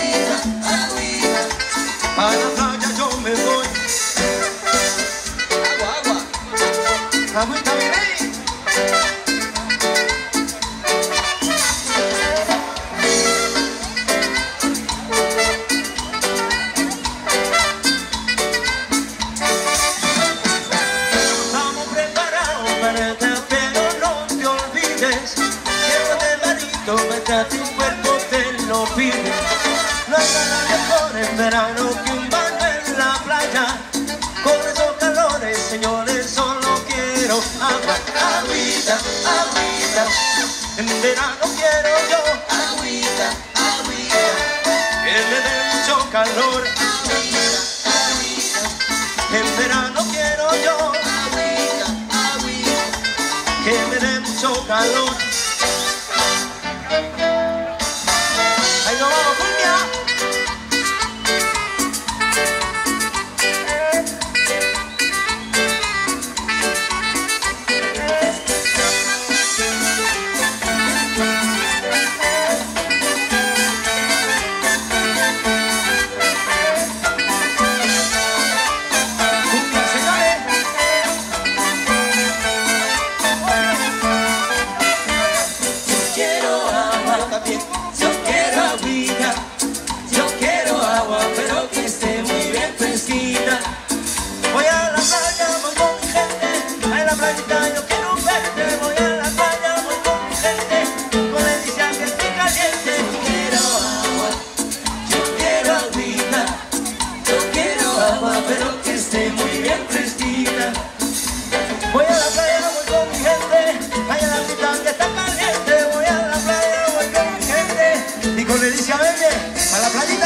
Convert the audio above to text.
para la playa yo me voy. Agüita, mi rey. Estamos preparados para esta, pero no te olvides. Llévate el varito, vete a tu cuerpo, te lo pide. No hay nada mejor en verano que un baño en la playa. Con esos calores, señores, solo quiero agua. Agüita, agüita, en verano quiero yo. Agüita, agüita, que me dé mucho calor. Agüita, agüita, en verano quiero yo. Agüita, agüita, que me dé mucho calor. Ahí nos vamos, cumbia. Yo quiero agüita, yo quiero agua, pero que esté muy bien fresquita. Voy a la playa, voy con mi gente, a la playita yo quiero verte. Voy a la playa, voy con mi gente, con Ledicia que estoy caliente. Yo quiero agua, yo quiero agüita, yo quiero agua, pero que esté muy bien fresquita. Voy a la playa, voy con mi gente, a la playita que está caliente. Voy a la playa, voy con mi gente, y con Ledicia, baby, a la playa.